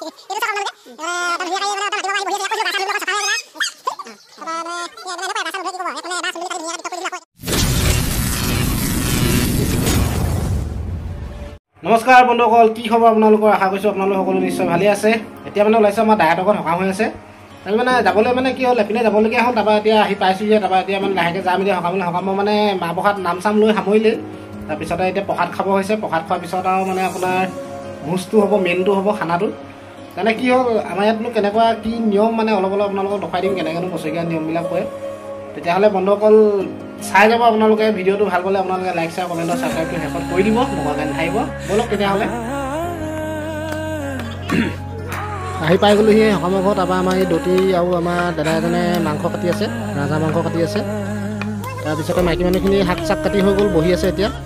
নমস্কাৰ বন্ধুসকল, কি খবৰ আপোনালোকৰ? আশা কৰিছোঁ আপোনালোক সকলো নিশ্চয় ভালে আছে। এতিয়া মানে ওলাইছে আমাৰ দাদাহঁতৰ ঘৰত সকাম হৈ আছে। আমি মানে যাবলৈ মানে কি হ'ল, এপিনে যাবলগীয়া হ'ল। তাৰপৰা এতিয়া আহি পাইছোঁহে। তাৰপৰা এতিয়া মানে লাহেকৈ যাম এতিয়া সকামৰ মানে মাহ প্ৰসাদ নাম চাম লৈ সামৰিলেই। তাৰপিছতে এতিয়া প্ৰসাদ খাব হৈছে। প্ৰসাদ খোৱাৰ পিছত আৰু মানে আপোনাৰ ভোজটো হ'ব, মেইনটো হ'ব খানাটো। মানে কি হ'ল, আমাৰ ইয়াতনো কেনেকুৱা কি নিয়ম মানে অলপ আপোনালোকক দেখুৱাই দিম কেনেকৈনো বছৰীয়া নিয়মবিলাক কৰে। তেতিয়াহ'লে বন্ধুসকল চাই যাব আপোনালোকে। ভিডিঅ'টো ভাল পালে আপোনালোকে লাইক, শ্বেয়াৰ, কমেণ্ট, ছাবস্ক্ৰাইবটো শেষত কৰি দিব, নকৰাকৈ নাথাকিব। ব'লক তেতিয়াহ'লে আহি পাই গ'লোহি সকামৰ ঘৰত। তাৰপৰা আমাৰ এই দতি আৰু আমাৰ দাদা এজনে মাংস কাটি আছে, ৰাজা মাংস কাটি আছে। তাৰপিছতে মাইকী মানুহখিনি শাক চাক কাটি হৈ গ'ল, বহি আছে এতিয়া।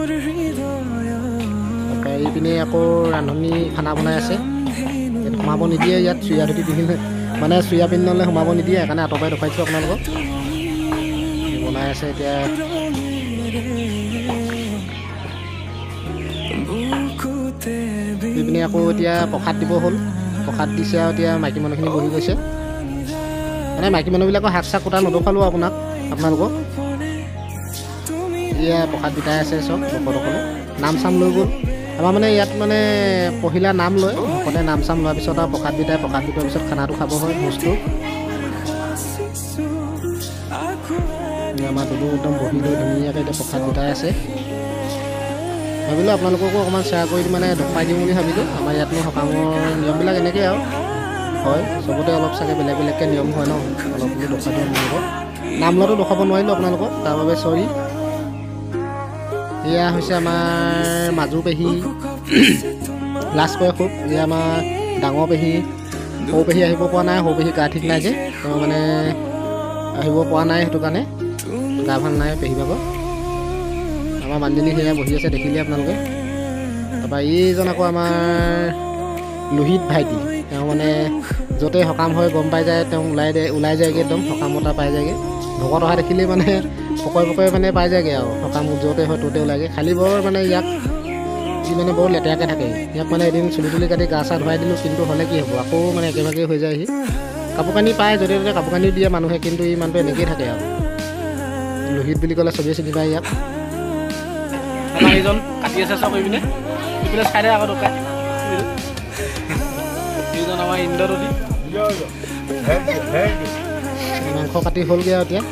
তাৰপৰা এইপিনে আকৌ ৰান্ধনি খানা বনাই আছে। সোমাব নিদিয়ে ইয়াত, চুৰিয়া ধুতি পিন্ধিলে মানে চুৰিয়া পিন্ধিলে সোমাব নিদিয়ে, সেইকাৰণে আঁতৰ পৰাই দেখুৱাইছোঁ আপোনালোকক। বনাই আছে এতিয়া। এইপিনে আকৌ এতিয়া প্ৰসাদ দিব হ'ল, প্ৰসাদ দিছে আৰু এতিয়া মাইকী মানুহখিনি বহি গৈছে। মানে মাইকী মানুহবিলাকৰ হাত চাক কুটা নদখালোঁ আপোনালোকক। এতিয়া প্ৰসাদ বিতাই আছে চব ভকতসকলে। নাম চাম লৈ গ'ল। আমাৰ মানে ইয়াত মানে পহিলা নাম লয়, ভকতে নাম চাম লোৱাৰ পিছত আৰু প্ৰসাদ বিতাই, প্ৰসাদ বিতোৱাৰ পিছত খানাটো খাব হয়, ভোজটো। আমাৰ দুলু একদম বহি লৈ ধুনীয়াকৈ এতিয়া প্ৰসাদ বিতাই আছে। ভাবিলোঁ আপোনালোককো অকণমান শ্বেয়াৰ কৰি মানে দেখুৱাই দিম বুলি ভাবিলোঁ। আমাৰ ইয়াতনো সকামৰ নিয়মবিলাক এনেকৈ আৰু হয়, চবতে অলপ চাগে বেলেগ বেলেগকৈ নিয়ম হয় ন, অলপ বুলি দেখুৱাই দিম আপোনালোকক। নাম লোৱাটো দেখুৱাব নোৱাৰিলোঁ আপোনালোকক, তাৰ বাবে চৰি। এয়া হৈছে আমাৰ মাজু পেহী, লাজ কৰে খুব। এয়া আমাৰ ডাঙৰ পেহী। সৰু পেহী আহিব পৰা নাই, সৰু পেহী গা ঠিক নাই যে, তেওঁ মানে আহিব পৰা নাই, সেইটো কাৰণে গা ভাল নাই পেহী ভাগৰ। আমাৰ মানুহজনী সেয়া বহি আছে, দেখিলে আপোনালোকে। তাৰপৰা এইজন আকৌ আমাৰ লোহিত ভাইটি, তেওঁ মানে য'তে সকাম হয় গম পাই যায়, তেওঁ ওলাই যায়গৈ, একদম সকামত পাই যায়গৈ। ভকত অহা দেখিলেই মানে পকৰে মানে পাই যায়গৈ আৰু সকাম য'তে হয় ত'তে ওলাইগৈ। খালী বৰ মানে ইয়াক ই মানে বৰ লেতেৰাকৈ থাকে। ইয়াক মানে এদিন চুলি তুলি কাটি গা চা ধুৱাই দিলোঁ, কিন্তু হ'লে কি হ'ব, আকৌ মানে একেভাগে হৈ যায়হি। কাপোৰ কানি পায়, য'তে ত'তে কাপোৰ কানিও দিয়ে মানুহে, কিন্তু ই মানুহটো এনেকৈয়ে থাকে আৰু। লোহিত বুলি ক'লে চবেই চিনি পায় ইয়াক। আমাৰ এইজন কাটি আছে চব এইপিনে চাই দে আকৌ দোকান। এইজন আমাৰ ইন্দ্ৰদতী। মাংস কাটি হ'লগৈ আৰু এতিয়া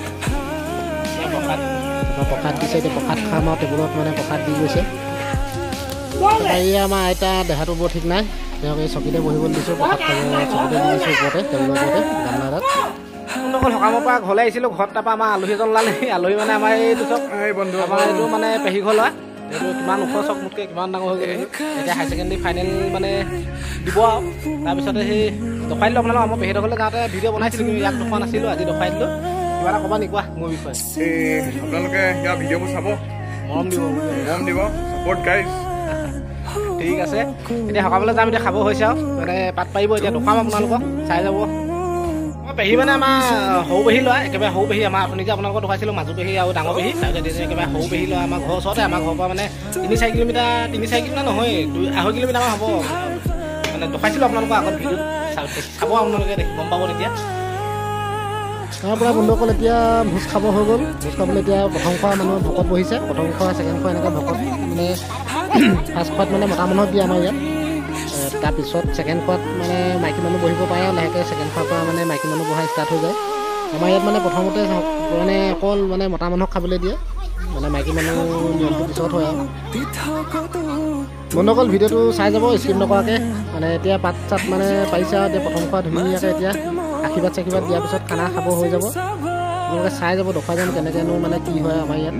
প্ৰসাদ দিছে। এতিয়া প্ৰসাদ খাম আৰু টেবুলত মানে প্ৰসাদ দি গৈছে। এই আমাৰ আইতা দেহাটো বৰ ঠিক নাই, তেওঁক এই চকীতে বহিবলৈ দিছোঁ, প্ৰসাদ খাব চকীতে দি দিছোঁ ওপৰতে, টেবুলৰ ওপৰতে গামলা এটাত। অকল সকামৰ পৰা ঘৰলৈ আহিছিলোঁ, ঘৰত তাৰপৰা আমাৰ আলহী এজন ওলালেহি। আলহী মানে আমাৰ এইটো চব বন্ধু, আমাৰ এইটো মানে পেহী ঘৰ ল'ৰা। এইটো কিমান ওখ চক মোতকৈ কিমান ডাঙৰ হৈ গ'ল। এতিয়া হায়াৰ ছেকেণ্ডেৰী ফাইনেল মানে দিব আৰু। তাৰপিছতে সেই দেখুৱাই দিলোঁ আপোনালোকক। আমাৰ পেহীহঁতৰ ঘৰলৈ যাওঁতে ভিডিঅ' বনাইছিলোঁ, কিন্তু ইয়াক দেখুওৱা নাছিলোঁ, আজি দেখুৱাই দিলোঁ। কিবা এটা ক'বা নেকি কোৱা মোৰ বিষয়ে? আপোনালোকে ইয়াৰ ভিডিঅ'বোৰ চাব, মৰম দিব, ছাপৰ্ট গাইজ। ঠিক আছে, এতিয়া সকামলৈ যাম। এতিয়া খাব হৈছে আৰু মানে পাত পাৰিব। এতিয়া দেখুৱাম আপোনালোকক, চাই যাব। মই পেহী মানে আমাৰ সৰু পেহী ল'ৰা, একেবাৰে সৰু পেহী। আমাৰ আপুনি যে আপোনালোকক দেখুৱাইছিলোঁ মাজু পেহী আৰু ডাঙৰ পেহী, তাৰপিছত একেবাৰে সৰু পেহী ল'ৰা। আমাৰ ঘৰৰ ওচৰতে, আমাৰ ঘৰৰ পৰা মানে 3-4 কিলোমিটাৰ নহয়, 2-2.5 কিলোমিটাৰমান হ'ব। মানে দেখুৱাইছিলোঁ আপোনালোকক আগত ভিডিঅ'ত, চাব আপোনালোকে, গম পাব তেতিয়া। তাৰপৰা বন্ধুসকল এতিয়া ভোজ খাব হৈ গ'ল। ভোজ খাবলৈ এতিয়া প্ৰথম খোৱা মানুহ ভকত বহিছে, প্ৰথম খোৱা, ছেকেণ্ড খোৱা এনেকৈ ভকত মানে ফাৰ্ষ্ট খোৱাত মানে মতা মানুহক দিয়ে আমাৰ ইয়াত। তাৰপিছত ছেকেণ্ড খোৱাত মানে মাইকী মানুহ বহিব পাৰে আৰু লাহেকৈ ছেকেণ্ড খোৱাৰ পৰা মানে মাইকী মানুহ বহা ষ্টাৰ্ট হৈ যায়। আমাৰ ইয়াত মানে প্ৰথমতে মানে অকল মানে মতা মানুহক খাবলৈ দিয়ে, মানে মাইকী মানুহ নিয়মটো পিছত হয় আৰু। বন্ধুসকল ভিডিঅ'টো চাই যাব স্কিপ নকৰাকৈ। মানে এতিয়া পাত চাত মানে পাৰিছে আৰু এতিয়া প্ৰথম খোৱা ধুনীয়াকৈ এতিয়া আশীৰ্বাদ চাশীৰ্বাদ দিয়াৰ পিছত খানা খাব হৈ যাব। আপোনালোকে চাই যাব, দেখুৱাই যাম কেনেকৈনো মানে কি হয় আমাৰ ইয়াত।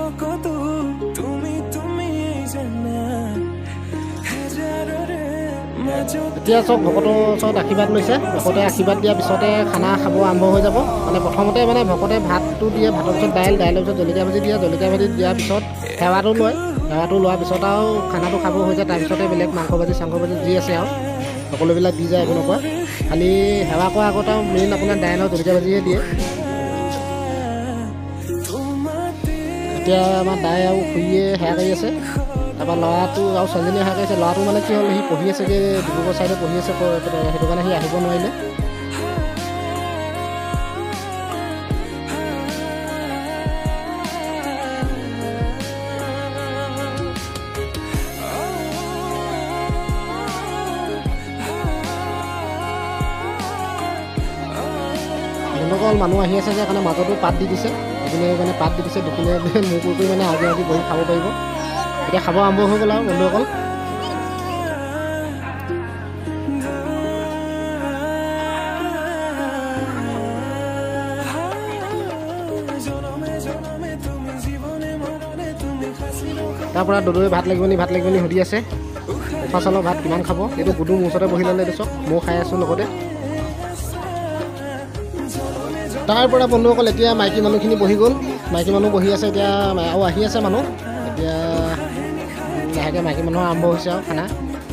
এতিয়া চব ভকতৰ ওচৰত আশীৰ্বাদ লৈছে। ভকতে আশীৰ্বাদ দিয়াৰ পিছতে খানা খাব আৰম্ভ হৈ যাব। মানে প্ৰথমতে মানে ভকতে ভাতটো দিয়ে, ভাতৰ পিছত দাইলৰ পিছত জলকীয়া ভাজি দিয়ে, জলকীয়া ভাজি দিয়াৰ পিছত সেৱাটো লয়। সেৱাটো লোৱাৰ পিছত আৰু খানাটো খাব হৈ যায়। তাৰপিছতে বেলেগ মাংস ভাজি চাংস ভাজি যি আছে আৰু সকলোবিলাক দি যায়, একো নকয়। খালি সেৱা কৰাৰ আগত আৰু মেইন আপোনাৰ দাইল আৰু জলকীয়া ভাজিয়ে দিয়ে। এতিয়া আমাৰ দাই আৰু খুৰীয়ে সেৱা কৰি আছে। তাৰপৰা ল'ৰাটো আৰু ছোৱালীজনী অহা কৰিছে ল'ৰাটো মানে কি হ'ল সি পঢ়ি আছেগৈ ডিব্ৰুগড় ছাইডে পঢ়ি আছে সেইটো কাৰণে সি আহিব নোৱাৰিলে অকল মানুহ আহি আছে যে কাৰণে মাজতো পাত দি দিছে ইপিনে মানে পাত দি দিছে দুপিনে মূৰ কৰি মানে আজি বহি খাব পাৰিব এতিয়া খাব আৰম্ভ হৈ গ'ল আৰু বন্ধুসকল তাৰপৰা দদৈ ভাত লাগিব নি সুধি আছে উখোৱা চাউলৰ ভাত কিমান খাব এইটো গুডু মোৰ ওচৰতে বহি ল'লে এইটো চব ময়ো খাই আছোঁ লগতে তাৰপৰা বন্ধুসকল এতিয়া মাইকী মানুহখিনি বহি গ'ল মাইকী মানুহ বহি আছে এতিয়া আৰু আহি আছে মানুহ এতিয়া লাহেকৈ মাইকী মানুহৰ আৰম্ভ হৈছে আৰু খানা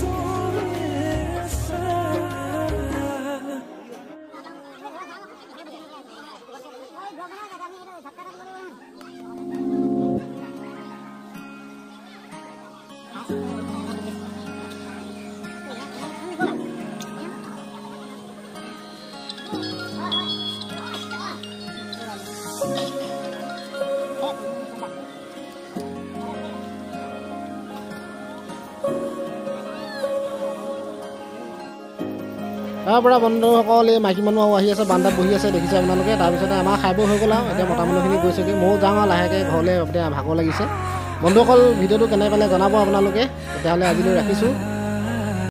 তাৰপৰা বন্ধুসকল এই মাইকী মানুহ আহি আছে বান্দাত বহি আছে দেখিছে আপোনালোকে তাৰপিছতে আমাৰ খাই বৈ হৈ গ'ল আৰু এতিয়া মতা মানুহখিনি গৈছেগৈ ময়ো যাওঁ আৰু লাহেকৈ ঘৰলৈ এতিয়া ভাগৰ লাগিছে বন্ধুসকল ভিডিঅ'টো কেনে পালে জনাব আপোনালোকে তেতিয়াহ'লে আজিলৈ ৰাখিছোঁ